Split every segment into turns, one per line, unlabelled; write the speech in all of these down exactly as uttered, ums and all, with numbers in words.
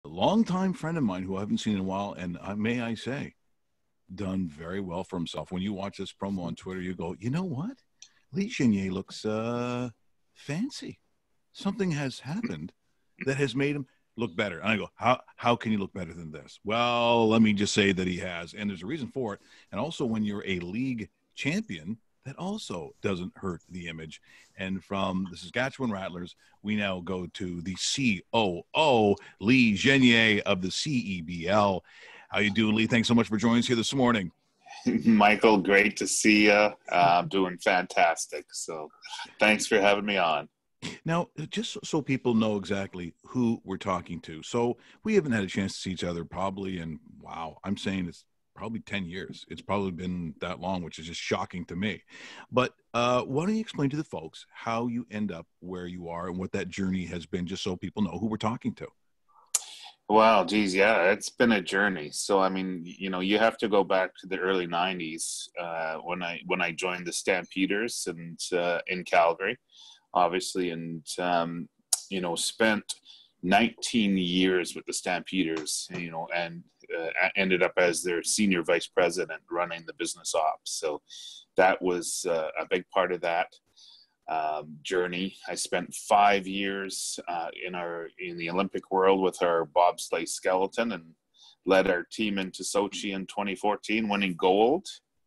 a longtime friend of mine who I haven't seen in a while, and uh, may I say, done very well for himself. When you watch this promo on Twitter, you go, you know what? Lee Genier looks uh, fancy. Something has happened that has made him look better. And I go, how how can you look better than this? Well, let me just say that he has, and there's a reason for it. And also, when you're a league champion, that also doesn't hurt the image. And from the Saskatchewan Rattlers, we now go to the C O O, Lee Genier of the C E B L. How you doing, Lee? Thanks so much for joining us here this morning.
Michael, great to see you. Uh, I'm doing fantastic. So thanks for having me on.
Now, just so people know exactly who we're talking to. So we haven't had a chance to see each other probably in, wow, I'm saying it's probably ten years. It's probably been that long, which is just shocking to me. But uh, why don't you explain to the folks how you end up where you are and what that journey has been, just so people know who we're talking to.
Wow, geez, yeah, it's been a journey. So, I mean, you know, you have to go back to the early nineties uh, when I when I joined the Stampeders and uh, in Calgary, obviously, and um, you know, spent nineteen years with the Stampeders, you know, and uh, ended up as their senior vice president running the business ops. So that was uh, a big part of that um, journey. I spent five years uh, in our in the Olympic world with our bobsleigh skeleton and led our team into Sochi in twenty fourteen, winning gold.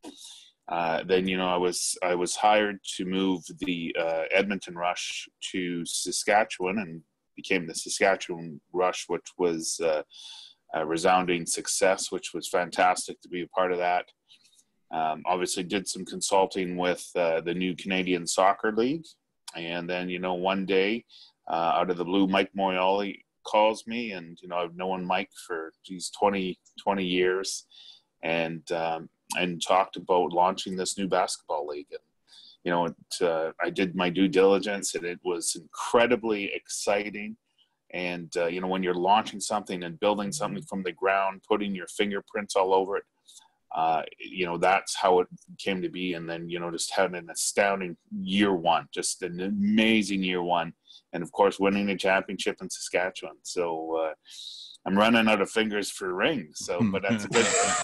Uh, then, you know, I was I was hired to move the uh, Edmonton Rush to Saskatchewan and became the Saskatchewan Rush, which was uh, a resounding success, which was fantastic to be a part of that. Um, obviously did some consulting with uh, the new Canadian Soccer League. And then, you know, one day uh, out of the blue, Mike Moriarty calls me, and, you know, I've known Mike for, geez, twenty, twenty years, and, um, and talked about launching this new basketball league. And, you know, it, uh, I did my due diligence, and it was incredibly exciting. And, uh, you know, when you're launching something and building something from the ground, putting your fingerprints all over it, Uh, you know, that's how it came to be. And then, you know, just had an astounding year one, just an amazing year one. And of course, winning the championship in Saskatchewan. So uh, I'm running out of fingers for rings. So, but that's a good thing.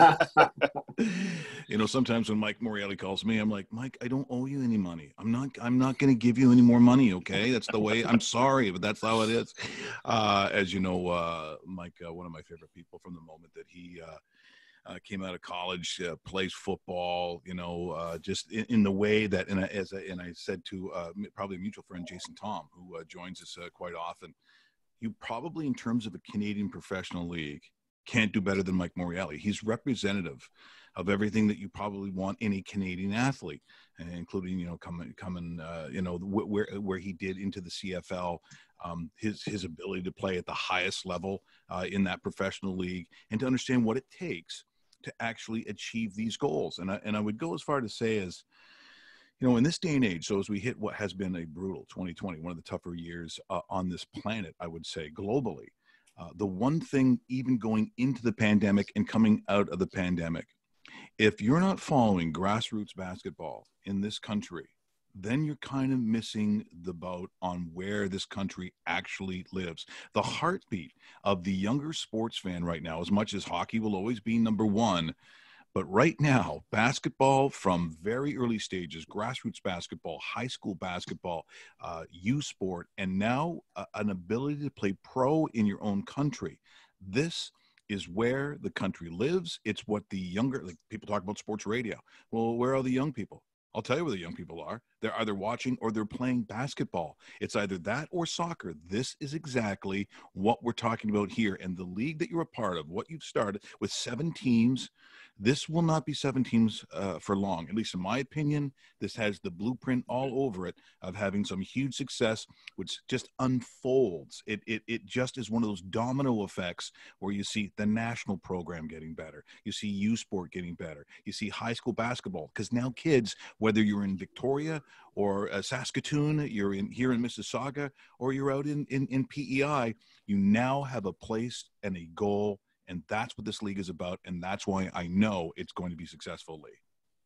So.
You know, sometimes when Mike Moriarty calls me, I'm like, Mike, I don't owe you any money. I'm not, I'm not going to give you any more money. Okay. That's the way. I'm sorry, but that's how it is. Uh, as you know, uh, Mike, uh, one of my favorite people from the moment that he, uh, Uh, came out of college, uh, plays football, you know, uh, just in, in the way that, and I, as I, and I said to uh, probably a mutual friend, Jason Tom, who uh, joins us uh, quite often, you probably, in terms of a Canadian professional league, can't do better than Mike Moriarty. He's representative of everything that you probably want in a Canadian athlete, including, you know, coming, coming, uh, you know, where where he did into the C F L, um, his his ability to play at the highest level uh, in that professional league, and to understand what it takes to actually achieve these goals. And I, and I would go as far to say as, you know, in this day and age, so as we hit what has been a brutal twenty twenty, one of the tougher years uh, on this planet, I would say globally, uh, the one thing, even going into the pandemic and coming out of the pandemic, if you're not following grassroots basketball in this country, then you're kind of missing the boat on where this country actually lives. The heartbeat of the younger sports fan right now, as much as hockey will always be number one, but right now, basketball from very early stages, grassroots basketball, high school basketball, uh, U Sport, and now uh, an ability to play pro in your own country. This is where the country lives. It's what the younger, like people talk about sports radio. Well, where are the young people? I'll tell you where the young people are. They're either watching or they're playing basketball. It's either that or soccer. This is exactly what we're talking about here. And the league that you're a part of, what you've started with seven teams, this will not be seven teams uh, for long. At least in my opinion, this has the blueprint all over it of having some huge success, which just unfolds. It, it, it just is one of those domino effects where you see the national program getting better. You see U Sport getting better. You see high school basketball, because now kids, whether you're in Victoria or uh, Saskatoon, you're in here in Mississauga, or you're out in, in, in P E I, you now have a place and a goal, and that's what this league is about, and that's why I know it's going to be successful, Lee.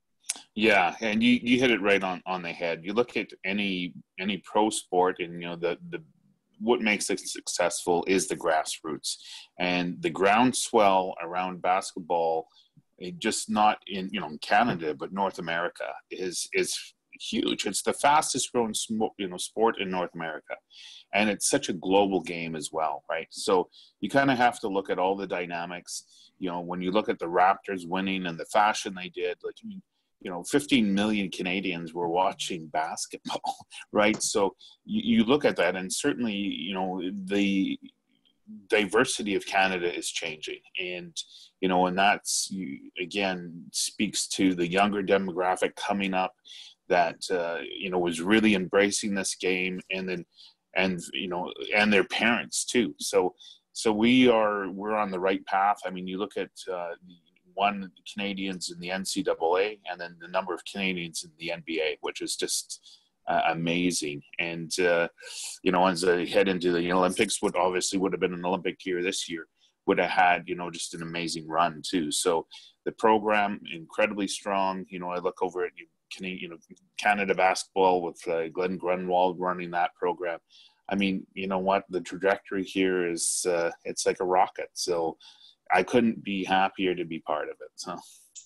Yeah, and you, you hit it right on, on the head. You look at any any pro sport, and you know the the what makes it successful is the grassroots and the groundswell around basketball. It just not in you know in Canada, but North America is is huge. It's the fastest growing you know sport in North America, and it's such a global game as well, right? So you kind of have to look at all the dynamics. You know, when you look at the Raptors winning and the fashion they did, like I mean, you know, fifteen million Canadians were watching basketball, right? So you, you look at that, and certainly, you know, the diversity of Canada is changing, and you know, and that's again speaks to the younger demographic coming up that uh, you know was really embracing this game, and then and you know, and their parents too. So so we are we're on the right path. I mean, you look at uh, one Canadians in the N C double A, and then the number of Canadians in the N B A, which is just uh, amazing. And uh, you know, as they head into the Olympics, would obviously would have been an Olympic year this year, would have had you know just an amazing run too. So the program incredibly strong. You know, I look over at you, you know, Canada basketball with uh, Glenn Grunwald running that program. I mean, you know what, the trajectory here is uh, it's like a rocket. So I couldn't be happier to be part of it. So,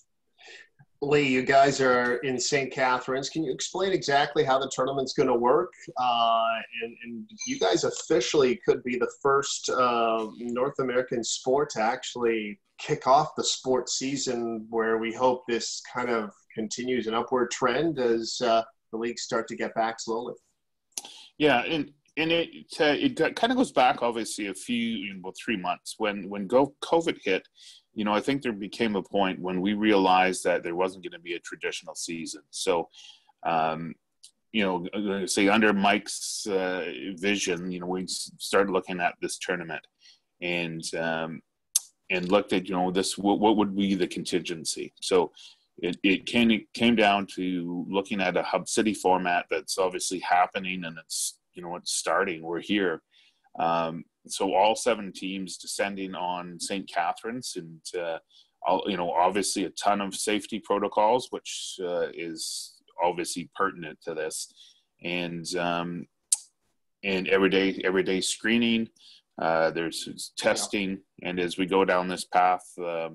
Lee, you guys are in Saint Catharines. Can you explain exactly how the tournament's going to work? Uh, and, and you guys officially could be the first uh, North American sport to actually kick off the sports season, where we hope this kind of continues an upward trend as uh, the leagues start to get back slowly.
Yeah, and and it uh, it got, kind of goes back obviously a few you know, three months when when go COVID hit. You know, I think there became a point when we realized that there wasn't going to be a traditional season. So, um, you know, say under Mike's uh, vision, you know, we started looking at this tournament and um, and looked at you know this what, what would be the contingency. So. It, it came it came down to looking at a hub city format that's obviously happening, and it's you know it's starting. We're here, um, so all seven teams descending on Saint Catharines, and uh, all, you know obviously a ton of safety protocols, which uh, is obviously pertinent to this, and um, and everyday everyday screening. Uh, there's testing, yeah. And as we go down this path, um,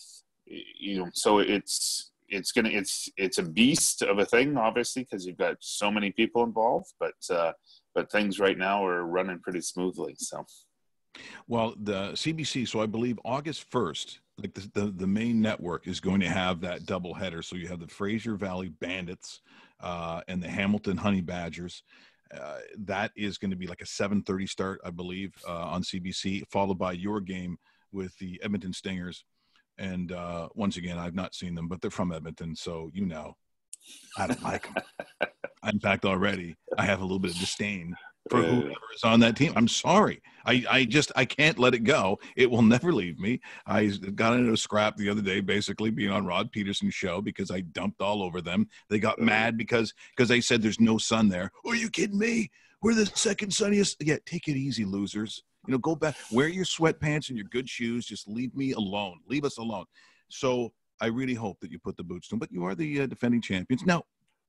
you know, so it's. It's gonna it's it's a beast of a thing, obviously, because you've got so many people involved. But uh, but things right now are running pretty smoothly. So,
well, the C B C. So I believe August first, like the, the the main network is going to have that double header. So you have the Fraser Valley Bandits uh, and the Hamilton Honey Badgers. Uh, that is going to be like a seven thirty start, I believe, uh, on C B C, followed by your game with the Edmonton Stingers. And uh, once again, I've not seen them, but they're from Edmonton, so you know, I don't like them. In fact, already I have a little bit of disdain for whoever is on that team. I'm sorry. I, I just I can't let it go. It will never leave me. I got into a scrap the other day, basically being on Rod Peterson's show because I dumped all over them. They got mad because because they said there's no sun there. Oh, are you kidding me? We're the second sunniest. Yeah, take it easy, losers. You know, go back, wear your sweatpants and your good shoes. Just leave me alone. Leave us alone. So I really hope that you put the boots to them. But you are the uh, defending champions. Now,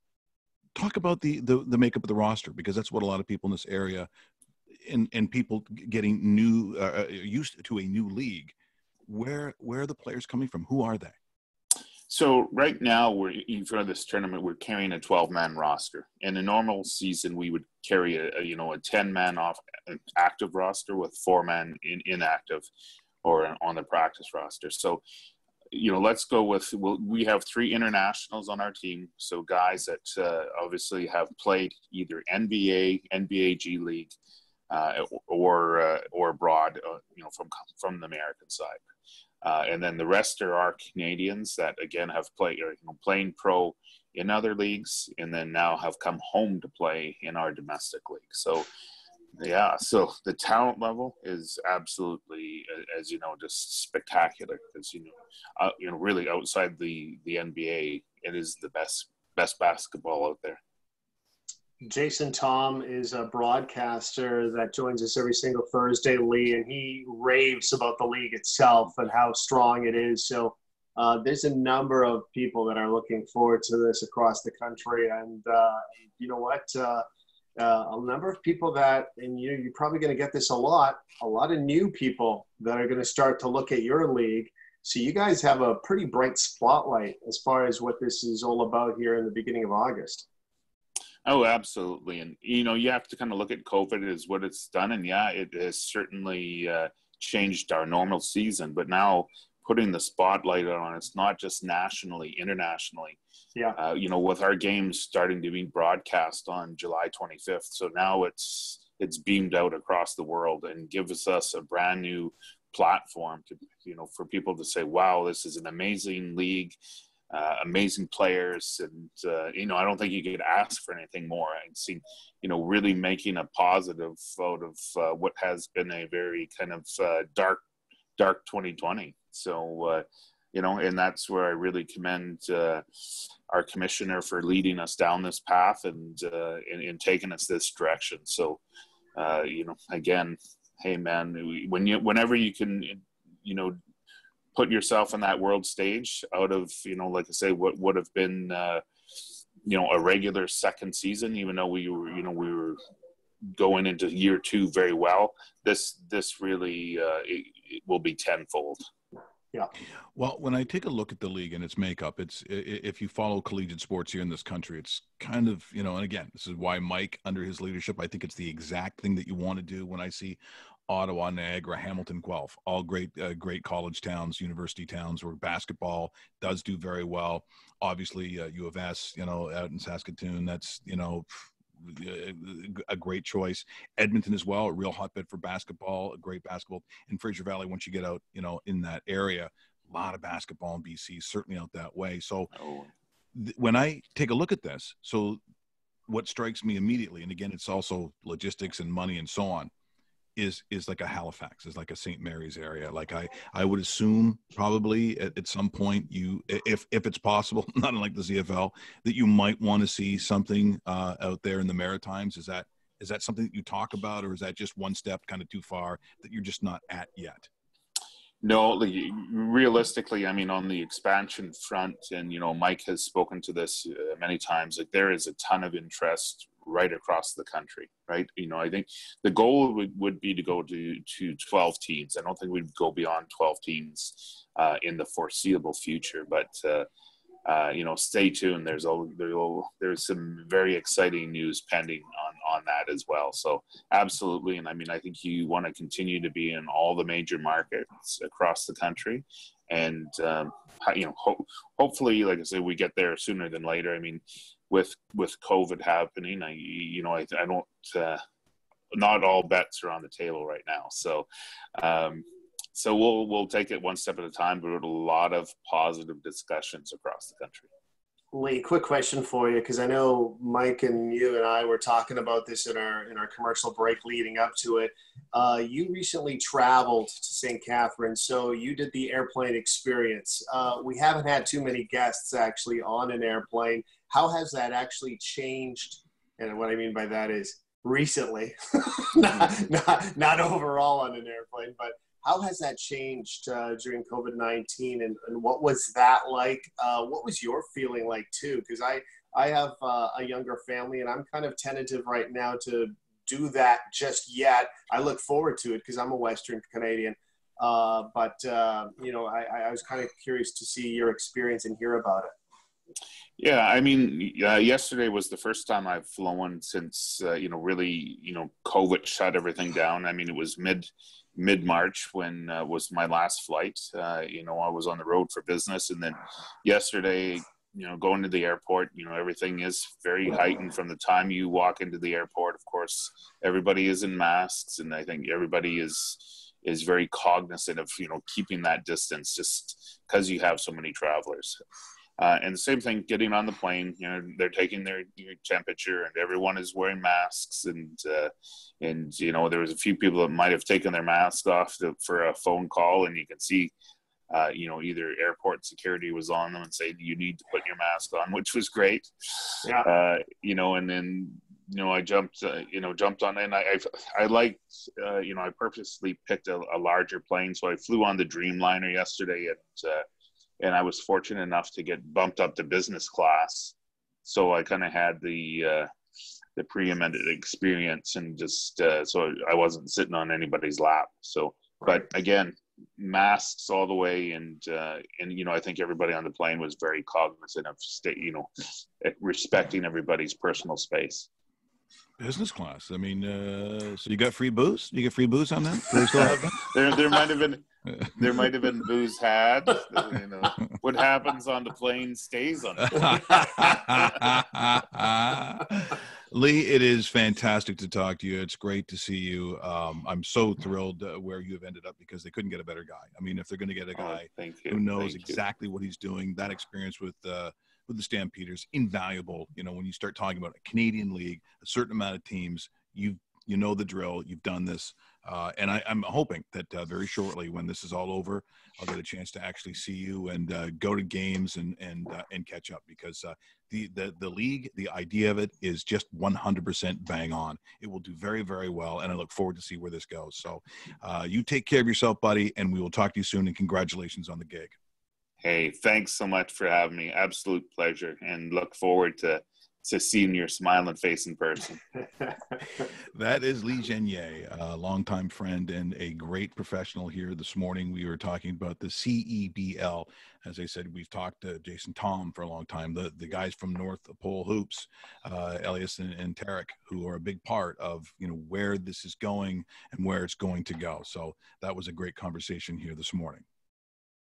talk about the, the the makeup of the roster, because that's what a lot of people in this area and, and people getting new uh, used to a new league. Where where are the players coming from? Who are they?
So right now, we're for this tournament, we're carrying a twelve-man roster. In a normal season, we would carry a, a you know a ten-man off active roster with four-man in, inactive, or on the practice roster. So, you know, let's go with we'll, we have three internationals on our team. So guys that uh, obviously have played either N B A, N B A G League, uh, or uh, or abroad, uh, you know, from from the American side. Uh, and then the rest are our Canadians that, again, have played, or, you know, playing pro in other leagues, and then now have come home to play in our domestic league. So, yeah, so the talent level is absolutely, as you know, just spectacular. Because, you know, uh, you know, really outside the, the N B A, it is the best best basketball out there.
Jason Tom is a broadcaster that joins us every single Thursday, Lee, and he raves about the league itself and how strong it is. So uh, there's a number of people that are looking forward to this across the country. And uh, you know what? Uh, uh, a number of people that, and you, you're probably going to get this a lot, a lot of new people that are going to start to look at your league. So you guys have a pretty bright spotlight as far as what this is all about here in the beginning of August.
Oh, absolutely. And, you know, you have to kind of look at COVID as what it's done. And yeah, it has certainly uh, changed our normal season, but now putting the spotlight on it's not just nationally, internationally.
Yeah.
Uh, you know, with our games starting to be broadcast on July twenty-fifth. So now it's, it's beamed out across the world and gives us a brand new platform to, you know, for people to say, wow, this is an amazing league. Uh, amazing players, and uh, you know, I don't think you could ask for anything more. I've seen, you know, really making a positive out of uh, what has been a very kind of uh, dark, dark twenty twenty. So, uh, you know, and that's where I really commend uh, our commissioner for leading us down this path and uh, and, and taking us this direction. So, uh, you know, again, hey man, when you, whenever you can, you know, put yourself on that world stage out of, you know, like I say, what would have been, uh, you know, a regular second season, even though we were, you know, we were going into year two very well. This, this really uh, it, it will be tenfold.
Yeah.
Well, when I take a look at the league and its makeup, it's, if you follow collegiate sports here in this country, it's kind of, you know, and again, this is why Mike, under his leadership, I think it's the exact thing that you want to do. When I see Ottawa, Niagara, Hamilton, Guelph, all great, uh, great college towns, university towns where basketball does do very well. Obviously, uh, U of S, you know, out in Saskatoon, that's, you know, a great choice. Edmonton as well, a real hotbed for basketball, a great basketball. In Fraser Valley, once you get out, you know, in that area, a lot of basketball in B C, certainly out that way. So
Oh.
th- when I take a look at this, so what strikes me immediately, and again, it's also logistics and money and so on, is is like a Halifax, is like a Saint Mary's area. Like I I would assume probably at, at some point you, if if it's possible, not unlike the Z F L, that you might want to see something uh, out there in the Maritimes. Is that is that something that you talk about, or is that just one step kind of too far that you're just not at yet?
No, like, realistically, I mean, on the expansion front, and, you know, Mike has spoken to this uh, many times, like there is a ton of interest right across the country, right? You know, I think the goal would, would be to go to, to twelve teams. I don't think we'd go beyond twelve teams uh, in the foreseeable future, but, uh, uh, you know, stay tuned. There's a, there's, there's some very exciting news pending on, on that as well. So absolutely. And I mean, I think you want to continue to be in all the major markets across the country. And, um, you know, ho- hopefully, like I said, we get there sooner than later. I mean, with, with COVID happening, I, you know, I, I don't, uh, not all bets are on the table right now. So, um, So we'll we'll take it one step at a time, but with a lot of positive discussions across the country.
Lee, quick question for you, because I know Mike and you and I were talking about this in our in our commercial break leading up to it. Uh, you recently traveled to Saint Catharines, so you did the airplane experience. Uh, we haven't had too many guests actually on an airplane. How has that actually changed? And what I mean by that is recently, not, not not overall on an airplane, but how has that changed uh, during COVID nineteen, and, and what was that like? Uh, what was your feeling like too? Because I, I have uh, a younger family, and I'm kind of tentative right now to do that just yet. I look forward to it because I'm a Western Canadian. Uh, but, uh, you know, I, I was kind of curious to see your experience and hear about it.
Yeah, I mean, uh, yesterday was the first time I've flown since, uh, you know, really, you know, COVID shut everything down. I mean, it was mid mid-March when uh, was my last flight. Uh, you know, I was on the road for business. And then yesterday, you know, going to the airport, you know, everything is very heightened from the time you walk into the airport. Of course, everybody is in masks, and I think everybody is is very cognizant of, you know, keeping that distance just because you have so many travelers. Uh, and the same thing, getting on the plane, you know, they're taking their, their temperature, and everyone is wearing masks. And, uh, and, you know, there was a few people that might have taken their mask off to, for a phone call, and you can see, uh, you know, either airport security was on them and say, you need to put your mask on, which was great.
Yeah.
Uh, you know, and then, you know, I jumped, uh, you know, jumped on, and I, I, I liked, uh, you know, I purposely picked a, a larger plane. So I flew on the Dreamliner yesterday, and, uh, and I was fortunate enough to get bumped up to business class. So I kind of had the, uh, the preeminent experience, and just uh, so I wasn't sitting on anybody's lap. So, but again, masks all the way, and uh, and you know, I think everybody on the plane was very cognizant of state, you know, respecting everybody's personal space.
Business class. I mean, uh, so you got free booze? You get free booze on that? Do they still have that?
there, there might have been, there might have been booze had. You know, what happens on the plane stays on the
plane. Lee, it is fantastic to talk to you. It's great to see you. Um, I'm so thrilled uh, where you have ended up, because they couldn't get a better guy. I mean, if they're going to get a guy
oh,
who knows
thank
exactly
you.
what he's doing, that experience with uh, with the Stampeders, invaluable. You know, when you start talking about a Canadian league, a certain amount of teams, you you know the drill. You've done this, uh, and I, I'm hoping that uh, very shortly, when this is all over, I'll get a chance to actually see you and uh, go to games and and uh, and catch up, because uh, the the the league, the idea of it is just one hundred percent bang on. It will do very, very well, and I look forward to see where this goes. So, uh, you take care of yourself, buddy, and we will talk to you soon. And congratulations on the gig.
Hey, thanks so much for having me. Absolute pleasure, and look forward to to seeing your smiling face in person.
That is Lee Genier, a longtime friend and a great professional here. This morning we were talking about the C E B L. As I said, we've talked to Jason Tom for a long time, the, the guys from North Pole Hoops, uh, Elias and, and Tarek, who are a big part of, you know, where this is going and where it's going to go. So that was a great conversation here this morning.